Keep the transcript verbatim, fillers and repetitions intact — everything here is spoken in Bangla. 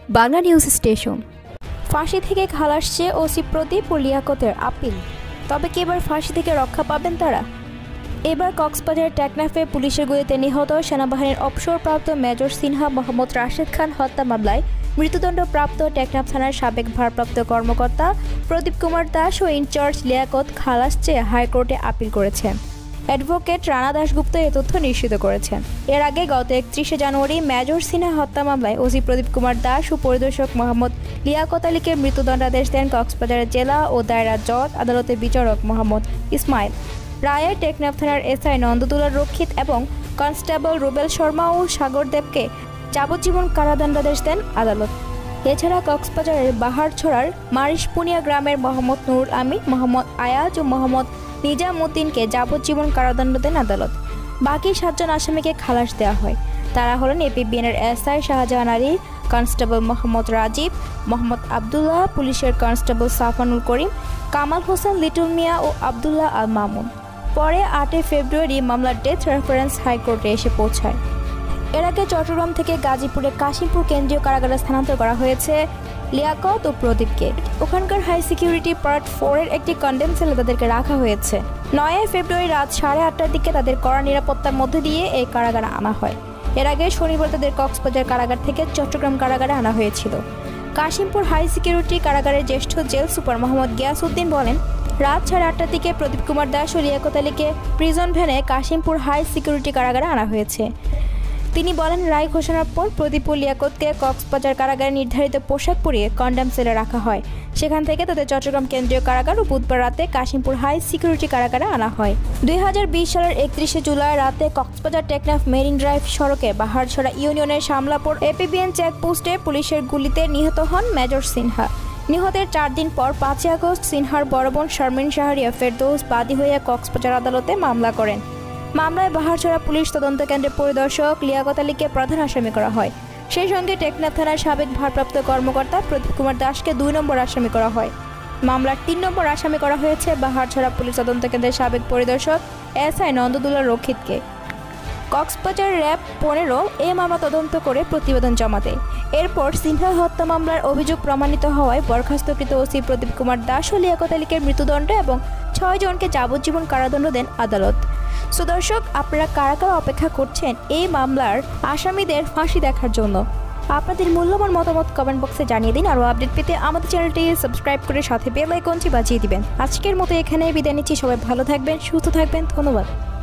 Bangla news station. ফাঁসি থেকে খালাস চেয়ে ওসি প্রদীপ ও লিয়াকতের আপিল। তবে কি এবার ফাঁসি থেকে রক্ষা পাবেন তারা? এবার কক্সবাজার টেকনাফে পুলিশের গুলিতে নিহত সেনাবাহিনীর অবসরপ্রাপ্ত মেজর সিনহা মোহাম্মদ রাশেদ খান হত্যা মামলায় মৃত্যুদণ্ডপ্রাপ্ত টেকনাফ থানার সাবেক ভারপ্রাপ্ত কর্মকর্তা প্রদীপ কুমার দাস ও ইনচার্জ লিয়াকত খালাস চেয়ে হাইকোর্টে আপিল করেছেন। অ্যাডভোকেট রানা দাশগুপ্ত এ তথ্য নিশ্চিত করেছেন। এর আগে গত একত্রিশে জানুয়ারি মেজর সিনহা হত্যা মামলায় ওসি প্রদীপ কুমার দাস ও পরিদর্শক মোহাম্মদ লিয়াকত আলীকে মৃত্যুদণ্ডাদেশ দেন কক্সবাজারের জেলা ও দায়রা জজ আদালতের বিচারক মোহাম্মদ ইসমাইল। রায়ে টেকনাফ থানার এসআই নন্দদুলার রক্ষিত এবং কনস্টেবল রুবেল শর্মা ও সাগর দেবকে যাবজ্জীবন কারাদণ্ডাদেশ দেন আদালত। এছাড়া কক্সবাজারের বাহারছড়ার মারিশপুনিয়া গ্রামের মোহাম্মদ নুরুল আমিন, মোহাম্মদ আয়াজ ও মোহাম্মদ নিজামুদ্দিনকে যাবজ্জীবন কারাদণ্ড দেন আদালত। বাকি সাতজন আসামিকে খালাস দেওয়া হয়। তারা হলেন এপিবিএনের এসআই শাহজাহান আলী, কনস্টেবল মোহাম্মদ রাজীব, মোহাম্মদ আবদুল্লাহ, পুলিশের কনস্টেবল সাফানুল করিম, কামাল হোসেন লিটল মিয়া ও আবদুল্লাহ আল মামুন। পরে আটই ফেব্রুয়ারি মামলার ডেথ রেফারেন্স হাইকোর্টে এসে পৌঁছায়। এর আগে চট্টগ্রাম থেকে গাজীপুরে কাশিমপুর কেন্দ্রীয় কারাগারে স্থানান্তর করা হয়েছে লিয়াকত ও প্রদীপকে। ওখানকার হাই সিকিউরিটি পার্ট ফোরের একটি কন্ডেম সেলে তাদেরকে রাখা হয়েছে। নয়ই ফেব্রুয়ারি রাত সাড়ে আটটার দিকে তাদের কড়া নিরাপত্তার মধ্যে দিয়ে এই কারাগারে আনা হয়। এর আগে শনিবার তাদের কক্সবাজার কারাগার থেকে চট্টগ্রাম কারাগারে আনা হয়েছিল। কাশিমপুর হাই সিকিউরিটি কারাগারের জ্যেষ্ঠ জেল সুপার মোহাম্মদ গিয়াসউদ্দিন বলেন, রাত সাড়ে আটটার দিকে প্রদীপ কুমার দাস ও লিয়াকত আলীকে প্রিজন ভ্যানে কাশিমপুর হাই সিকিউরিটি কারাগারে আনা হয়েছে। তিনি বলেন, রায় ঘোষণার পর প্রদীপ ও লিয়াকতকে কক্সবাজার কারাগারে নির্ধারিত পোশাক পরিয়ে কন্ডেম সেলে রাখা হয়। সেখান থেকে তাদের চট্টগ্রাম কেন্দ্রীয় কারাগার ও বুধবার রাতে কাশিমপুর হাই সিকিউরিটি কারাগারে আনা হয়। দুই হাজার বিশ সালের একত্রিশে জুলাই রাতে কক্সবাজার টেকনাফ মেরিন ড্রাইভ সড়কে বাহারছড়া ইউনিয়নের শামলাপুর এপিবিএন চেকপোস্টে পুলিশের গুলিতে নিহত হন মেজর সিনহা। নিহতের চার দিন পর পাঁচই আগস্ট সিনহার বড় বোন শারমিন শাহরিয়া ফেরদৌস বাদী হয়ে কক্সবাজার আদালতে মামলা করেন। মামলায় বাহারছড়া পুলিশ তদন্ত কেন্দ্রের পরিদর্শক লিয়াকত আলীকে প্রধান আসামি করা হয়। সেই সঙ্গে টেকনাফ থানার সাবেক ভারপ্রাপ্ত কর্মকর্তা প্রদীপ কুমার দাসকে দুই নম্বর আসামি করা হয়। মামলার তিন নম্বর আসামি করা হয়েছে বাহারছড়া পুলিশ তদন্ত কেন্দ্রের সাবেক পরিদর্শক এসআই নন্দদুলার রক্ষিতকে। কক্সবাজার র্যাব পনেরো এ মামলা তদন্ত করে প্রতিবেদন জমা দেয়। এরপর সিনহা হত্যা মামলার অভিযোগ প্রমাণিত হওয়ায় বরখাস্তকৃত ওসি প্রদীপ কুমার দাস ও লিয়াকত আলীকে মৃত্যুদণ্ড এবং ছয় জনকে যাবজ্জীবন কারাদণ্ড দেন আদালত। সো দর্শক, আপনারা কারা কারা অপেক্ষা করছেন এই মামলার আসামিদের ফাঁসি দেখার জন্য? আপনাদের মূল্যবান মতামত কমেন্ট বক্সে জানিয়ে দিন। আরও আপডেট পেতে আমাদের চ্যানেলটি সাবস্ক্রাইব করে সাথে বেল আইকনটি বাজিয়ে দিবেন। আজকের মতো এখানেই বিদায় নিচ্ছি। সবাই ভালো থাকবেন, সুস্থ থাকবেন। ধন্যবাদ।